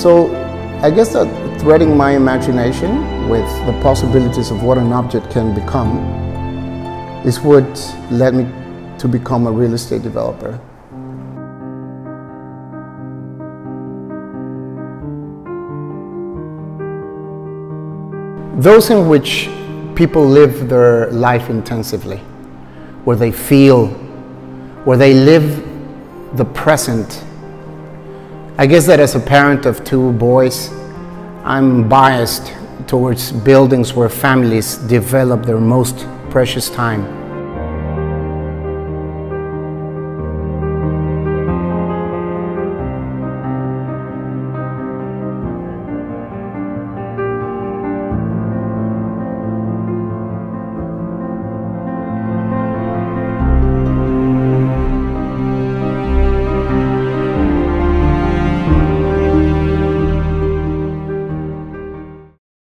So I guess that threading my imagination with the possibilities of what an object can become is what led me to become a real estate developer. Those in which people live their life intensively, where they feel, where they live the present. I guess that as a parent of two boys, I'm biased towards buildings where families develop their most precious time.